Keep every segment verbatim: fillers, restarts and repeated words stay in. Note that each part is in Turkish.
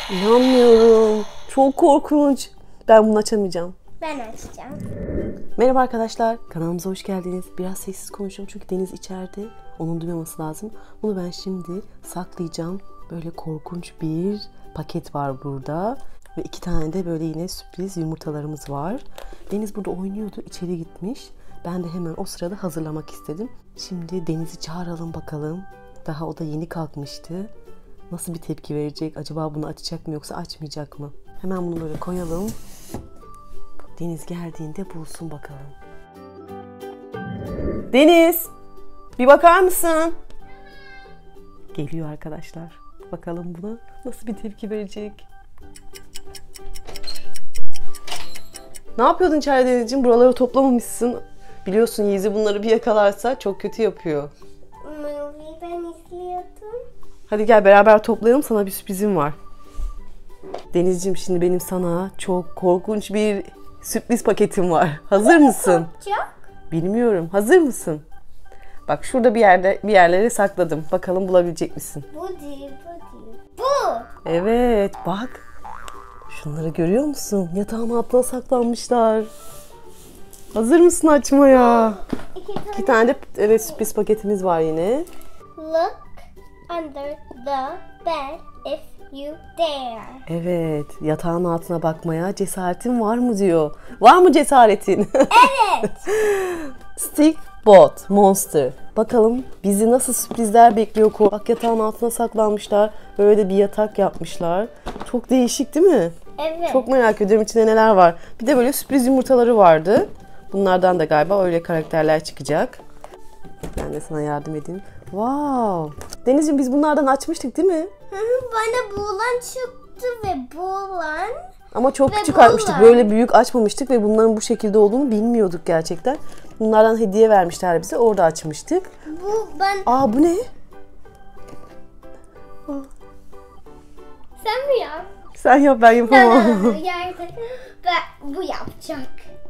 İnanmıyorum. Çok korkunç. Ben bunu açamayacağım. Ben açacağım. Merhaba arkadaşlar. Kanalımıza hoş geldiniz. Biraz sessiz konuşuyorum çünkü Deniz içeride. Onun duymaması lazım. Bunu ben şimdi saklayacağım. Böyle korkunç bir paket var burada. Ve iki tane de böyle yine sürpriz yumurtalarımız var. Deniz burada oynuyordu. İçeri gitmiş. Ben de hemen o sırada hazırlamak istedim. Şimdi Deniz'i çağıralım bakalım. Daha o da yeni kalkmıştı. Nasıl bir tepki verecek? Acaba bunu açacak mı yoksa açmayacak mı? Hemen bunu böyle koyalım. Deniz geldiğinde bulsun bakalım. Deniz! Bir bakar mısın? Geliyor arkadaşlar. Bakalım buna nasıl bir tepki verecek? Ne yapıyordun içeride Denizciğim? Buraları toplamamışsın. Biliyorsun Yiğizi bunları bir yakalarsa çok kötü yapıyor. Movie ben izliyordum. Hadi gel beraber toplayalım, sana bir sürprizim var. Denizciğim şimdi benim sana çok korkunç bir sürpriz paketim var. Hazır mısın? Çok. Bilmiyorum. Hazır mısın? Bak şurada bir yerde bir yerlere sakladım. Bakalım bulabilecek misin? Bu değil, bu değil. Bu. Evet, bak. Şunları görüyor musun? Yatağın altına saklanmışlar. Hazır mısın açmaya? İki tane. İki tane de evet sürpriz paketimiz var yine. Look under the bed if you dare. Evet, yatağın altına bakmaya cesaretin var mı diyor. Var mı cesaretin? Evet. Stick Bot Monster. Bakalım bizi nasıl sürprizler bekliyor. Bak yatağın altına saklanmışlar. Böyle de bir yatak yapmışlar. Çok değişik değil mi? Evet. Çok merak ediyorum içinde neler var. Bir de böyle sürpriz yumurtaları vardı. Bunlardan da galiba öyle karakterler çıkacak. Ben de sana yardım edeyim. Wow. Denizciğim biz bunlardan açmıştık değil mi? Hı hı, bana buğulan çıktı ve buğulan. Ama çok Ve küçük bunlar. açmıştık. Böyle büyük açmamıştık ve bunların bu şekilde olduğunu bilmiyorduk gerçekten. Bunlardan hediye vermişler bize. Orada açmıştık. Bu ben. Aa bu ne? Sen mi yap? Sen yap, ben yapamam. No, no, yerde. Ben bu yapacak.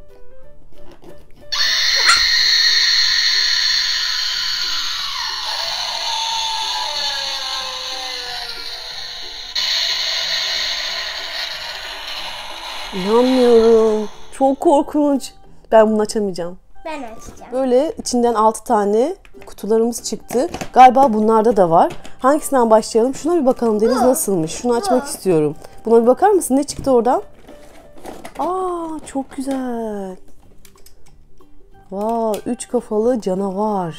İnanmıyorum. Çok korkunç. Ben bunu açamayacağım. Ben açacağım. Böyle içinden altı tane kutularımız çıktı. Galiba bunlarda da var. Hangisinden başlayalım? Şuna bir bakalım. Deniz nasılmış? Şunu açmak istiyorum. Buna bir bakar mısın? Ne çıktı oradan? Aa çok güzel. Wow, üç kafalı canavar.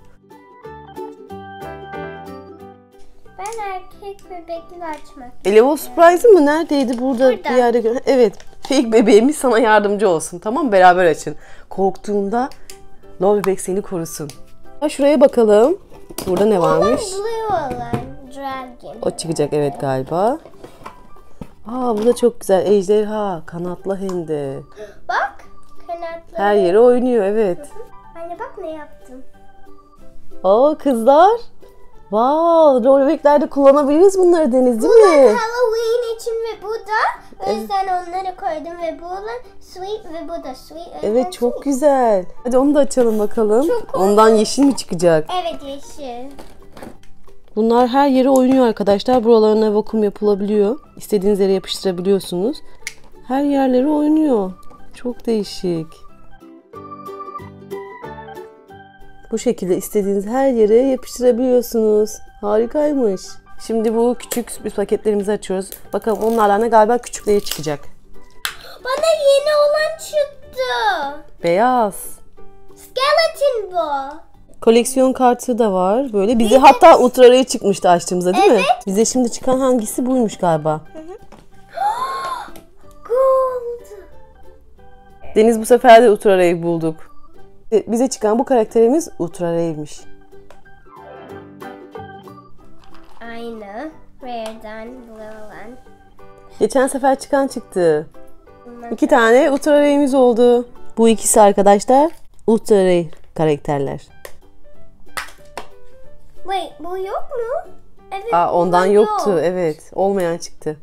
Ben erkek bebekli açmak. Elevo Surprise mı? Neredeydi? Burada, Burada. bir yerde. gö- Evet. Fake bebeğimiz sana yardımcı olsun. Tamam mı? Beraber açın. Korktuğunda Love bebek seni korusun. Ha, şuraya bakalım. Burada ne varmış? Blue olan dragon. O çıkacak evet galiba. Aa bu da çok güzel. Ejderha. Kanatlı hem de. Bak kanatları. Her yere oynuyor evet. Anne bak ne yaptım. Aa kızlar. Wow, rol bebeklerde kullanabiliriz bunları Deniz değil Bunlar mi? Halloween için ve bu da. O yüzden onları koydum ve bu olan sweet ve bu da sweet. O yüzden Evet çok sweet. güzel. Hadi onu da açalım bakalım. Çok Ondan yeşil mi çıkacak? Evet yeşil. Bunlar her yere oynuyor arkadaşlar. Buralarına vakum yapılabiliyor. İstediğiniz yere yapıştırabiliyorsunuz. Her yerlere oynuyor. Çok değişik. Bu şekilde istediğiniz her yere yapıştırabiliyorsunuz. Harikaymış. Şimdi bu küçük sürpriz paketlerimizi açıyoruz. Bakalım onlardan da galiba küçükleri çıkacak. Bana yeni olan çıktı. Beyaz. Skeleton bu. Koleksiyon kartı da var. Böyle bize hatta Ultra Rare çıkmıştı açtığımızda değil mi? Bize şimdi çıkan hangisi buymuş galiba. Gold. Deniz bu sefer de Ultra Rare bulduk. Bize çıkan bu karakterimiz Ultra Rare'miş. Aynı. Rare'dan blue olan. Geçen sefer çıkan çıktı. İki tane Ultra Rare'imiz oldu. Bu ikisi arkadaşlar Ultra Rare karakterler. Wait bu yok mu? Evet. Aa, ondan bundan yoktu. yok. Evet. Olmayan çıktı.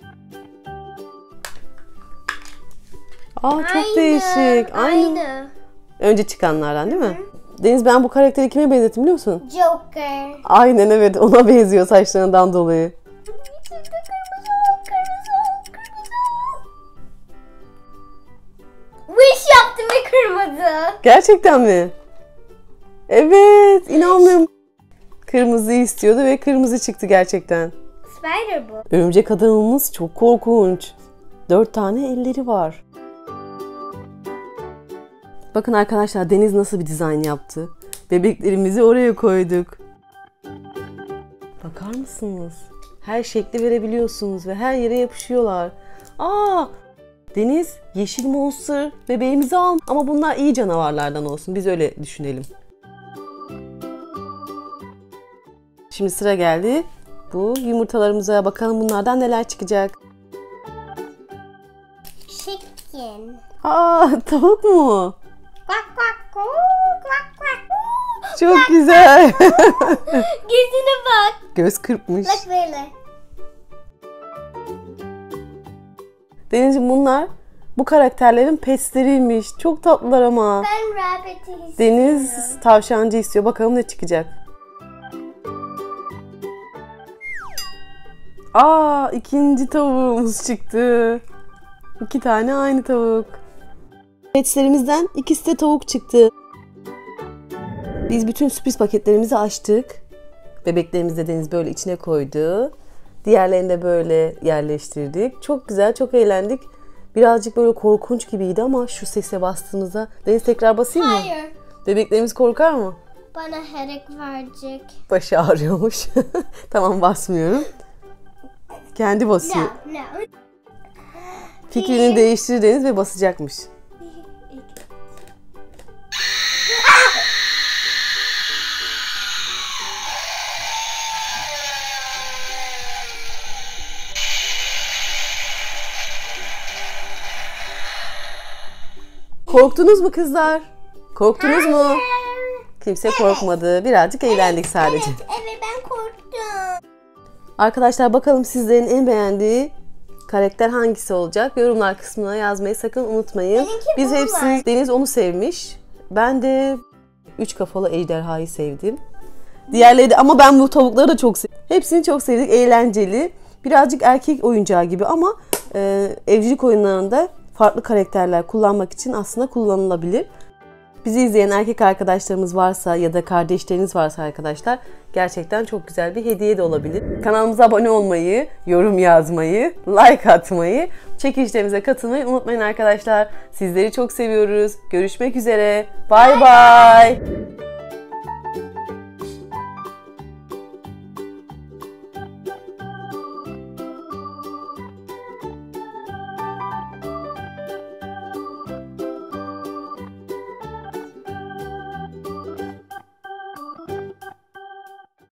Aa çok Aynı, değişik. Aynı. Aynı. Önce çıkanlardan değil mi? Deniz ben bu karakteri kime benzettim biliyor musun? Joker. Aynen evet ona benziyor saçlarından dolayı. İçinde kırmızı Joker. Gerçekten mi? Evet, inanmıyorum. Kırmızı istiyordu ve kırmızı çıktı gerçekten. Spider bu. Örümcek adamımız çok korkunç. Dört tane elleri var. Bakın arkadaşlar, Deniz nasıl bir dizayn yaptı. Bebeklerimizi oraya koyduk. Bakar mısınız? Her şekli verebiliyorsunuz ve her yere yapışıyorlar. Aa! Deniz yeşil monster bebeğimizi al. Ama bunlar iyi canavarlardan olsun. Biz öyle düşünelim. Şimdi sıra geldi. Bu yumurtalarımıza bakalım bunlardan neler çıkacak. Chicken. Aa, tavuk mu? Quack quack quack quack quack. Çok güzel. Gözüne bak. Göz kırpmış. Bak böyle. Denizciğim, bunlar bu karakterlerin petleriymiş. Çok tatlılar ama. Ben rabbit'i istiyorum. Deniz tavşancı istiyor. Bakalım ne çıkacak. Aa, ikinci tavuğumuz çıktı. İki tane aynı tavuk. Petlerimizden ikisi de tavuk çıktı. Biz bütün sürpriz paketlerimizi açtık. Bebeklerimizi de Deniz böyle içine koydu. Diğerlerini de böyle yerleştirdik. Çok güzel, çok eğlendik. Birazcık böyle korkunç gibiydi ama şu sese bastığımızda... Deniz tekrar basayım mı? Hayır. Bebeklerimiz korkar mı? Bana headache verecek. Başı ağrıyormuş. Tamam, basmıyorum. Kendi basıyor. No, no. Fikrini değiştirir Deniz ve basacakmış. Korktunuz mu kızlar? Korktunuz mu? Kimse korkmadı. Birazcık eğlendik sadece. Evet, evet ben korktum. Arkadaşlar, bakalım sizlerin en beğendiği karakter hangisi olacak? Yorumlar kısmına yazmayı sakın unutmayın. Benimki Biz bu hepsini, var. Deniz onu sevmiş. Ben de üç kafalı ejderhayı sevdim. Diğerleri de, ama ben bu tavukları da çok sevdim. Hepsini çok sevdik. Eğlenceli. Birazcık erkek oyuncağı gibi ama e, evcilik oyunlarında farklı karakterler kullanmak için aslında kullanılabilir. Bizi izleyen erkek arkadaşlarımız varsa ya da kardeşleriniz varsa arkadaşlar, gerçekten çok güzel bir hediye de olabilir. Kanalımıza abone olmayı, yorum yazmayı, like atmayı, çekilişlerimize katılmayı unutmayın arkadaşlar. Sizleri çok seviyoruz. Görüşmek üzere. Bye bye.